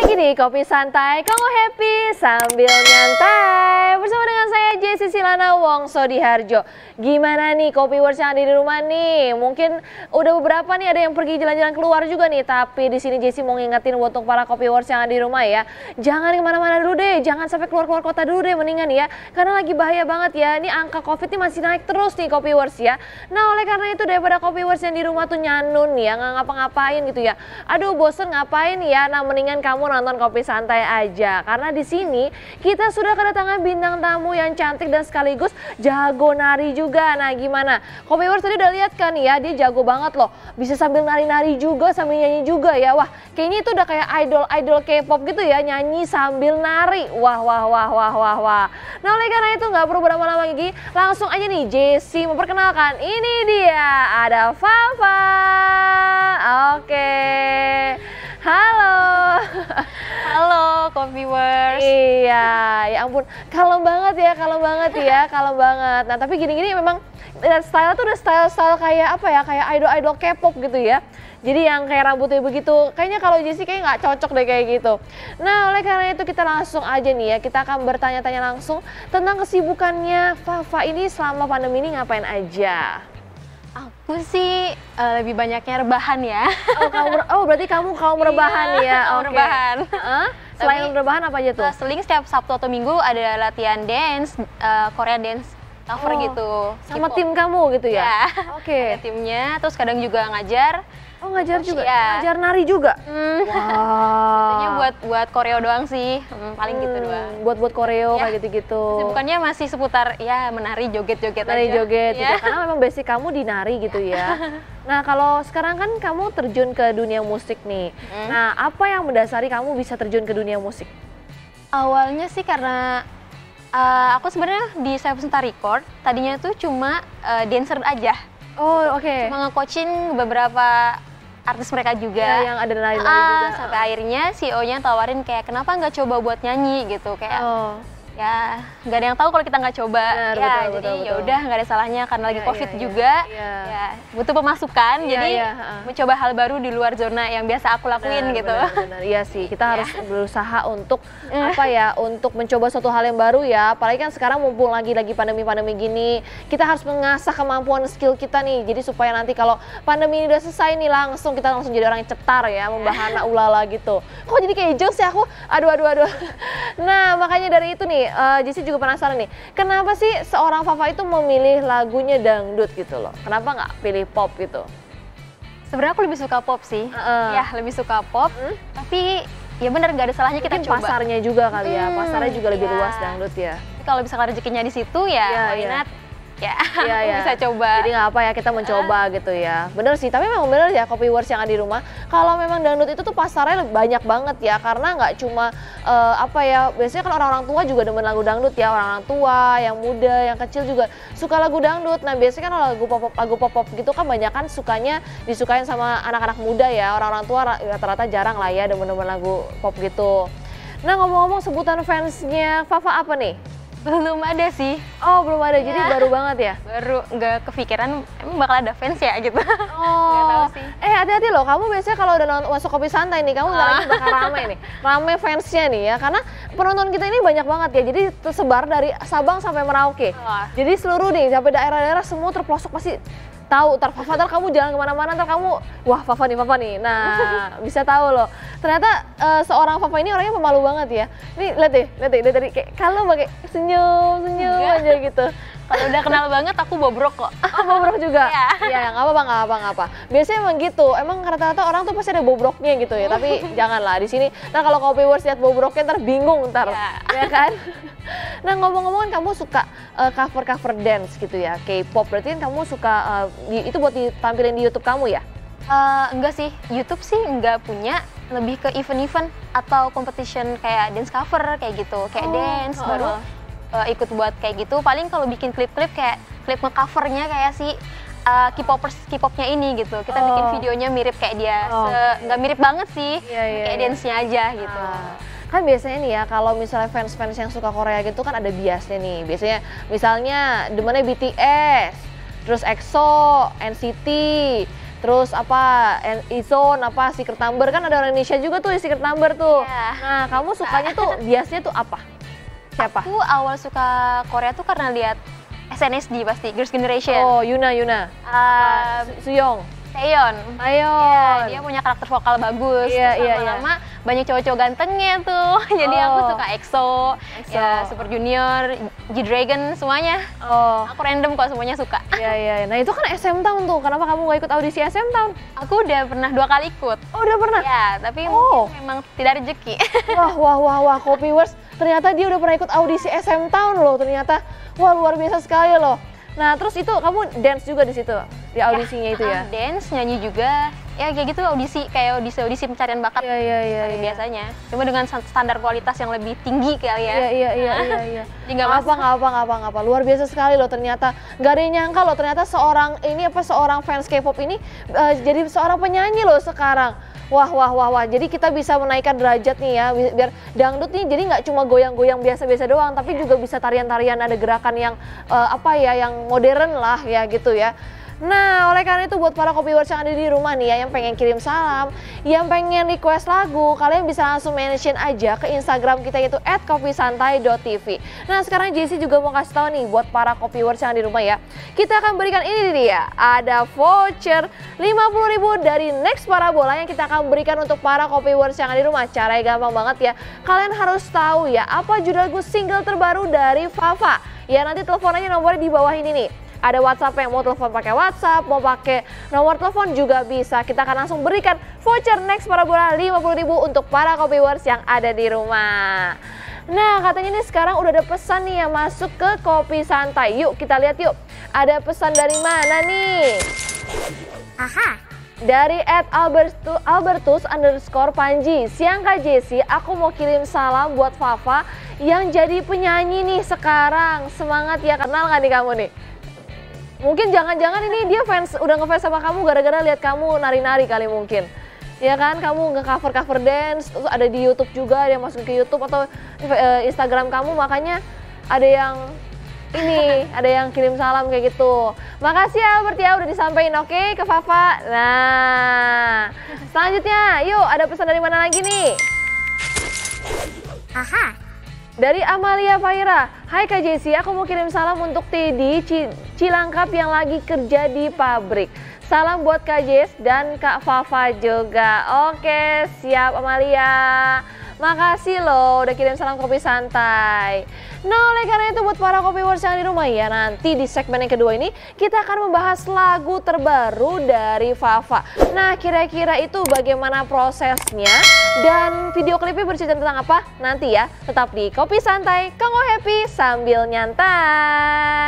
lagi di Kopi Santai, kamu happy sambil nyantai bersama dengan saya Jessi Silana Wongso di Harjo. Gimana nih Kopiwers yang ada di rumah nih? Mungkin udah beberapa nih ada yang pergi jalan-jalan keluar juga nih, tapi di sini Jessi mau ngingetin untuk para Kopiwers yang ada di rumah ya, jangan kemana-mana dulu deh, jangan sampai keluar-keluar kota dulu deh mendingan ya, karena lagi bahaya banget ya. Ini angka Covid ini masih naik terus nih Kopiwers ya. Nah oleh karena itu daripada Kopiwers yang di rumah tuh nyanun ya, nggak ngapa-ngapain gitu ya. Aduh bosen ngapain ya? Nah mendingan kamu nonton Kopi Santai aja, karena di sini kita sudah kedatangan bintang tamu yang cantik dan sekaligus jago nari juga. Nah gimana? Kopiwers tadi udah lihat kan ya, dia jago banget loh, bisa sambil nari-nari juga, sambil nyanyi juga ya. Wah kayaknya itu udah kayak idol K-pop gitu ya, nyanyi sambil nari. Wah. Nah oleh karena itu nggak perlu berlama-lama lagi, langsung aja nih Jessi memperkenalkan. Ini dia, ada Fafa. Oke. Halo. Halo Kopiwers. Iya, ya ampun, kalem banget ya. Nah tapi gini-gini memang style tuh udah style kayak apa ya, kayak idol K-pop gitu ya. Jadi yang kayak rambutnya begitu, kayaknya kalau Jessi kayak nggak cocok deh kayak gitu. Nah oleh karena itu kita langsung aja nih ya, kita akan bertanya-tanya langsung tentang kesibukannya Fafa ini selama pandemi ini ngapain aja. Aku sih lebih banyaknya rebahan ya. Berarti kamu rebahan ya? Oke. Rebahan. Selain rebahan apa aja tuh? Seling setiap Sabtu atau Minggu ada latihan dance, Korea dance cover gitu. Sama tim kamu gitu ya? Ya. Oke. Ada timnya, terus kadang juga ngajar. Oh ngajar juga? Ya. Ngajar nari juga? Biasanya buat koreo doang sih, paling gitu doang. Buat koreo Ya. kayak gitu-gitu. Kesibukannya masih seputar ya menari, joget-joget aja. Nari joget ya. gitu, karena memang basic kamu di nari gitu ya. Nah kalau sekarang kan kamu terjun ke dunia musik nih. Nah apa yang mendasari kamu bisa terjun ke dunia musik? Awalnya sih karena aku sebenarnya di Seven Star Record tadinya tuh cuma dancer aja. Oh oke. Cuma nge-coaching beberapa artis mereka juga. Ya, yang ada nari-nari juga. Sampai akhirnya CEO-nya tawarin kayak kenapa nggak coba buat nyanyi gitu, kayak ya nggak ada yang tahu kalau kita nggak coba. Benar, ya betul, jadi ya udah nggak ada salahnya karena lagi COVID iya. juga. Iya. Ya butuh pemasukan, Iya, jadi iya, mencoba hal baru di luar zona yang biasa aku lakuin gitu. Benar. Iya sih, kita harus berusaha untuk apa ya, untuk mencoba suatu hal yang baru ya. Apalagi kan sekarang mumpung lagi pandemi gini, kita harus mengasah kemampuan skill kita nih. Jadi supaya nanti kalau pandemi ini udah selesai nih kita langsung jadi orang yang cetar ya, membahana ulala gitu. Kok jadi kayak jokes ya aku? Aduh. Nah makanya dari itu nih, Jessi juga penasaran nih, kenapa sih seorang Fafa itu memilih lagunya dangdut gitu loh? Kenapa nggak pilih pop gitu? Sebenarnya aku lebih suka pop sih, ya lebih suka pop, tapi ya bener nggak ada salahnya kita mungkin coba. Pasarnya juga kali ya, pasarnya juga lebih iya. luas dangdut ya. Tapi kalau misalkan rezekinya di situ ya, why not? Ya, Iya. bisa coba. Jadi nggak apa ya, kita mencoba gitu ya. Bener sih, tapi memang bener ya Kopiwers yang ada di rumah. Kalau memang dangdut itu tuh pasarnya banyak banget ya, karena nggak cuma biasanya kan orang-orang tua juga demen lagu dangdut ya, orang-orang tua, yang muda, yang kecil juga suka lagu dangdut. Nah biasanya kan lagu pop gitu kan banyak kan disukain sama anak-anak muda ya, orang-orang tua rata-rata jarang lah ya demen-demen lagu pop gitu. Nah ngomong-ngomong sebutan fansnya Fafa apa nih? Belum ada sih. Oh belum ada, jadi baru banget ya? Baru nggak kepikiran emang bakal ada fans ya gitu. Oh, nggak tahu sih. Hati-hati loh, kamu biasanya kalau udah masuk Kopi Santai nih, kamu ntar lagi bakal rame nih, rame fansnya nih ya, karena penonton kita ini banyak banget ya, jadi tersebar dari Sabang sampai Merauke. Jadi seluruh nih, sampai daerah-daerah semua terpelosok pasti tahu, ntar kamu jalan kemana-mana, ntar kamu, wah Fafa nih, nah bisa tahu loh. Ternyata seorang Fafa ini orangnya pemalu banget ya. Nih lihat deh tadi kayak kalau pakai senyum aja gitu. Kalau udah kenal banget aku bobrok kok. Oh bobrok juga? Iya. Nggak apa-apa. Biasanya emang gitu, emang rata-rata orang tuh pasti ada bobroknya gitu ya, tapi janganlah di sini. Nah kalau Kopiwers lihat bobroknya ntar bingung ya kan? Nah ngomong-ngomong kamu suka cover dance gitu ya, K-pop, berarti kan kamu suka itu buat ditampilin di YouTube kamu ya? Enggak sih, YouTube sih enggak punya, lebih ke event-event atau competition kayak dance cover kayak gitu, kayak dance baru ikut buat kayak gitu. Paling kalau bikin klip-klip kayak klip nge-covernya kayak si K-popnya ini gitu, kita bikin videonya mirip kayak dia, nggak mirip banget sih, kayak dance-nya aja gitu. Kan biasanya nih ya, kalau misalnya fans-fans yang suka Korea gitu kan ada biasnya nih. Biasanya misalnya demennya BTS, terus EXO, NCT, terus apa Izone, apa Secret Number, kan ada orang Indonesia juga tuh di Secret Number tuh. Iya. Nah, kamu sukanya tuh biasanya tuh apa? Siapa? Aku awal suka Korea tuh karena lihat SNSD pasti, Girls' Generation. Oh, Yuna. Suyong. Taeyeon. Taeyeon. Dia punya karakter vokal bagus. Iya, Terus iya, lama-lama banyak cowok-cowok gantengnya tuh. Jadi aku suka EXO, ya Super Junior, G-Dragon, semuanya. Oh. Aku random kok, semuanya suka. Iya. Nah itu kan SM Town tuh, kenapa kamu gak ikut audisi SM Town? Aku udah pernah 2 kali ikut. Oh, udah pernah? Ya, tapi mungkin memang tidak rezeki. Wah, Copywars, ternyata dia udah pernah ikut audisi SM Town loh ternyata. Wah, luar biasa sekali loh. Nah, terus itu kamu dance juga di situ, di audisinya itu ya? Dance, nyanyi juga. Ya kayak gitu audisi pencarian bakat. Iya. Biasanya. Cuma dengan standar kualitas yang lebih tinggi kali ya. Iya. Jadi nggak apa. Luar biasa sekali loh ternyata. Nggak ada yang nyangka loh ternyata seorang fans K-pop ini jadi seorang penyanyi loh sekarang. Wah. Jadi kita bisa menaikkan derajat nih ya, biar dangdut nih jadi nggak cuma goyang-goyang biasa-biasa doang, tapi juga bisa tarian-tarian, ada gerakan yang yang modern lah ya gitu ya. Nah, oleh karena itu buat para Copywars yang ada di rumah nih ya, yang pengen kirim salam, yang pengen request lagu, kalian bisa langsung mention aja ke Instagram kita yaitu @kopisantai.tv. Nah, sekarang Jessie juga mau kasih tahu nih buat para Copywars yang ada di rumah ya. Kita akan berikan ini dia, ada voucher 50.000 dari Next Parabola yang kita akan berikan untuk para Copywars yang ada di rumah. Caranya gampang banget ya. Kalian harus tahu ya, apa judul lagu single terbaru dari Fafa. Ya, nanti telepon aja nomornya di bawah ini nih. Ada WhatsApp yang mau telepon pakai WhatsApp, mau pakai nomor telepon juga bisa. Kita akan langsung berikan voucher Next Parabola 50.000 untuk para Copywars yang ada di rumah. Nah, katanya nih sekarang udah ada pesan nih yang masuk ke Kopi Santai. Yuk kita lihat yuk. Ada pesan dari mana nih? Aha. Dari @albertus_panji. Siang Kak Jessie, aku mau kirim salam buat Fafa yang jadi penyanyi nih sekarang. Semangat ya, kenal gak nih kamu nih? Mungkin jangan-jangan ini dia udah ngefans sama kamu gara-gara lihat kamu nari-nari kali mungkin. Ya kan, kamu nge-cover dance, terus ada di YouTube juga, ada yang masuk ke YouTube atau Instagram kamu, makanya ada yang ada yang kirim salam kayak gitu. Makasih ya Albert ya udah disampaikan ke Fafa. Nah, selanjutnya yuk ada pesan dari mana lagi nih? Aha. Dari Amalia Faira, hai Kak Jessie, aku mau kirim salam untuk Teddy Cilangkap yang lagi kerja di pabrik. Salam buat Kak Jess dan Kak Fafa juga. Oke, siap Amalia. Makasih loh udah kirim salam Kopi Santai. Nah, oleh karena itu buat para Copywars yang di rumah ya, nanti di segmen yang kedua ini kita akan membahas lagu terbaru dari Fafa. Nah, kira-kira itu bagaimana prosesnya dan video klipnya bercerita tentang apa? Nanti ya, tetap di Kopi Santai, Kongo Happy sambil nyantai.